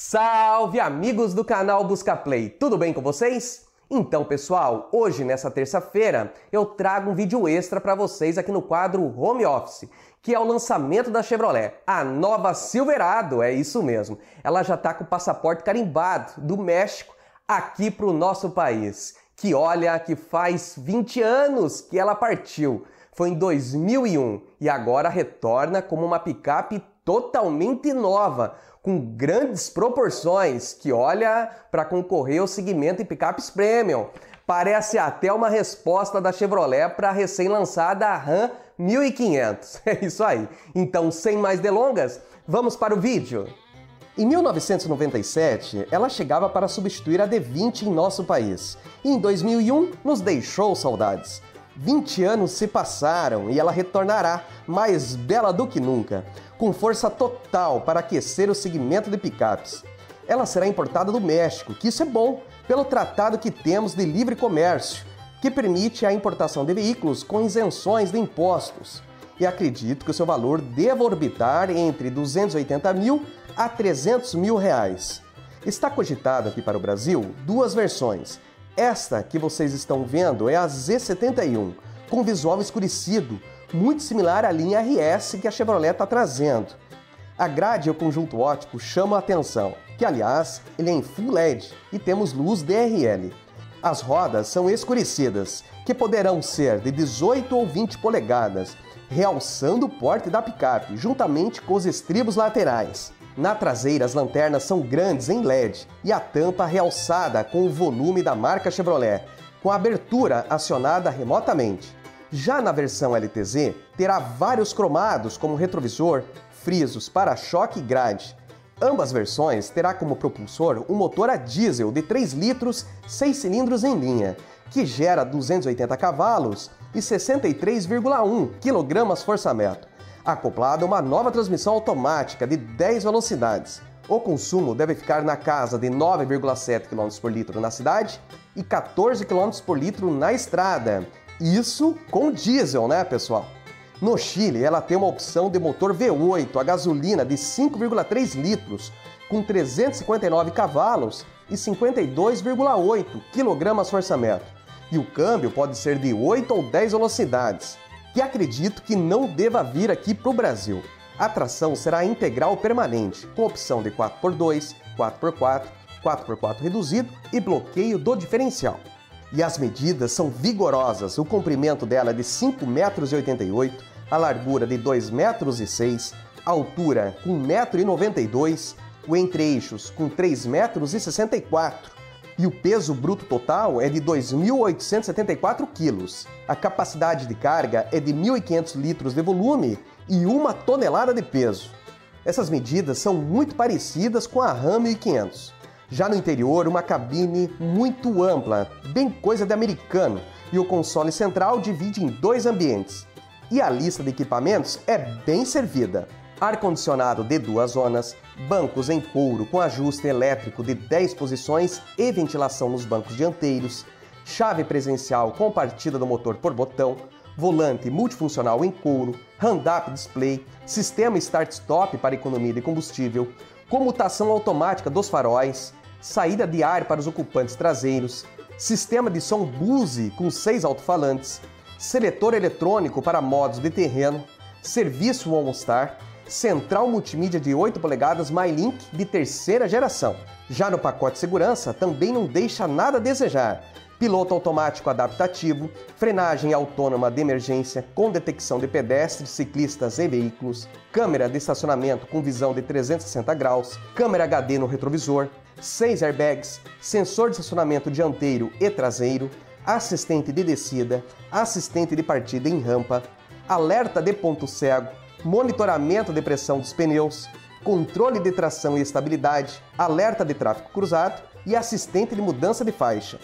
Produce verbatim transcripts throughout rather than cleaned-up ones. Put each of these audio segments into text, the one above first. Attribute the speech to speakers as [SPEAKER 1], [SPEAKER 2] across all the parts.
[SPEAKER 1] Salve amigos do canal Buscaplay, tudo bem com vocês? Então pessoal, hoje nessa terça-feira eu trago um vídeo extra para vocês aqui no quadro Home Office, que é o lançamento da Chevrolet, a nova Silverado, é isso mesmo. Ela já está com o passaporte carimbado do México aqui para o nosso país, que olha que faz vinte anos que ela partiu. Foi em dois mil e um e agora retorna como uma picape totalmente nova, com grandes proporções, que olha para concorrer ao segmento de picapes premium. Parece até uma resposta da Chevrolet para a recém-lançada Ram mil e quinhentos. É isso aí. Então, sem mais delongas, vamos para o vídeo. Em mil novecentos e noventa e sete, ela chegava para substituir a D vinte em nosso país. E em dois mil e um, nos deixou saudades. vinte anos se passaram e ela retornará, mais bela do que nunca, com força total para aquecer o segmento de picapes. Ela será importada do México, que isso é bom, pelo tratado que temos de livre comércio, que permite a importação de veículos com isenções de impostos. E acredito que o seu valor deva orbitar entre duzentos e oitenta mil a trezentos mil reais. Está cogitado aqui para o Brasil duas versões. Esta que vocês estão vendo é a Z setenta e um, com visual escurecido, muito similar à linha R S que a Chevrolet está trazendo. A grade e o conjunto óptico chamam a atenção, que aliás, ele é em Full L E D e temos luz D R L. As rodas são escurecidas, que poderão ser de dezoito ou vinte polegadas, realçando o porte da picape, juntamente com os estribos laterais. Na traseira, as lanternas são grandes em L E D e a tampa realçada com o volume da marca Chevrolet, com a abertura acionada remotamente. Já na versão L T Z, terá vários cromados como retrovisor, frisos, para-choque e grade. Ambas versões terá como propulsor um motor a diesel de três litros, seis cilindros em linha, que gera duzentos e oitenta cavalos e sessenta e três vírgula um quilos-força-metro. Acoplado a uma nova transmissão automática de dez velocidades. O consumo deve ficar na casa de nove vírgula sete quilômetros por litro na cidade e quatorze quilômetros por litro na estrada. Isso com diesel, né, pessoal? No Chile, ela tem uma opção de motor V oito a gasolina de cinco vírgula três litros, com trezentos e cinquenta e nove cavalos e cinquenta e dois vírgula oito quilos-força-metro. E o câmbio pode ser de oito ou dez velocidades, que acredito que não deva vir aqui para o Brasil. A tração será integral permanente, com opção de quatro por dois, quatro por quatro, quatro por quatro reduzido e bloqueio do diferencial. E as medidas são vigorosas, o comprimento dela é de cinco metros e oitenta e oito, a largura de dois metros e seis, a altura com um metro e noventa e dois, o entre-eixos com três metros e sessenta e quatro. E o peso bruto total é de dois mil oitocentos e setenta e quatro quilos. A capacidade de carga é de mil e quinhentos litros de volume e uma tonelada de peso. Essas medidas são muito parecidas com a Ram mil e quinhentos. Já no interior, uma cabine muito ampla, bem coisa de americano, e o console central divide em dois ambientes. E a lista de equipamentos é bem servida. Ar-condicionado de duas zonas, bancos em couro com ajuste elétrico de dez posições e ventilação nos bancos dianteiros, chave presencial com partida do motor por botão, volante multifuncional em couro, hand-up display, sistema start-stop para economia de combustível, comutação automática dos faróis, saída de ar para os ocupantes traseiros, sistema de som Bose com seis alto-falantes, seletor eletrônico para modos de terreno, serviço OnStar, central multimídia de oito polegadas MyLink de terceira geração. Já no pacote de segurança também não deixa nada a desejar. Piloto automático adaptativo, frenagem autônoma de emergência com detecção de pedestres, ciclistas e veículos, câmera de estacionamento com visão de trezentos e sessenta graus, câmera H D no retrovisor, seis airbags, sensor de estacionamento dianteiro e traseiro, assistente de descida, assistente de partida em rampa, alerta de ponto cego, monitoramento de pressão dos pneus, controle de tração e estabilidade, alerta de tráfego cruzado e assistente de mudança de faixa.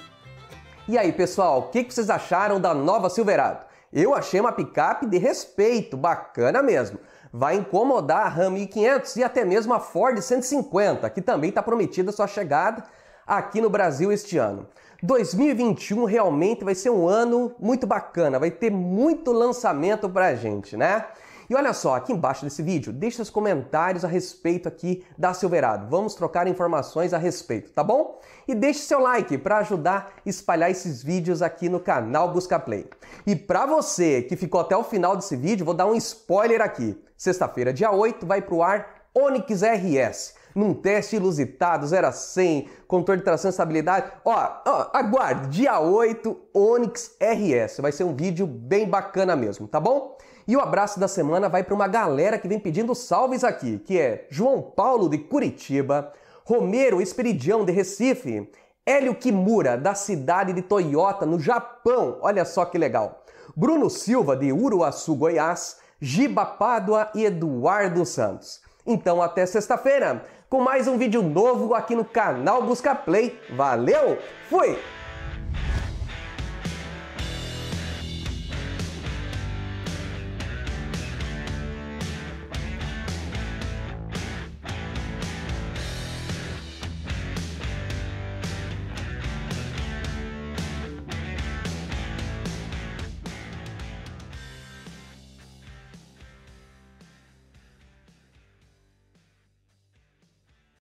[SPEAKER 1] E aí, pessoal, o que vocês acharam da nova Silverado? Eu achei uma picape de respeito, bacana mesmo. Vai incomodar a Ram mil e quinhentos e até mesmo a Ford cento e cinquenta, que também está prometida sua chegada aqui no Brasil este ano. dois mil e vinte e um realmente vai ser um ano muito bacana, vai ter muito lançamento pra gente, né? E olha só, aqui embaixo desse vídeo, deixa seus comentários a respeito aqui da Silverado. Vamos trocar informações a respeito, tá bom? E deixe seu like para ajudar a espalhar esses vídeos aqui no canal Buscaplay. E para você que ficou até o final desse vídeo, vou dar um spoiler aqui. Sexta-feira, dia oito, vai pro ar Onix R S. Num teste ilusitado, zero a cem, controle de tração e estabilidade. Ó, ó, aguarde, dia oito, Onix R S. Vai ser um vídeo bem bacana mesmo, tá bom? E o abraço da semana vai para uma galera que vem pedindo salves aqui, que é João Paulo de Curitiba, Romero Esperidião de Recife, Hélio Kimura da cidade de Toyota, no Japão, olha só que legal, Bruno Silva de Uruaçu, Goiás, Giba Pádua e Eduardo Santos. Então até sexta-feira, com mais um vídeo novo aqui no canal Buscaplay. Valeu, fui!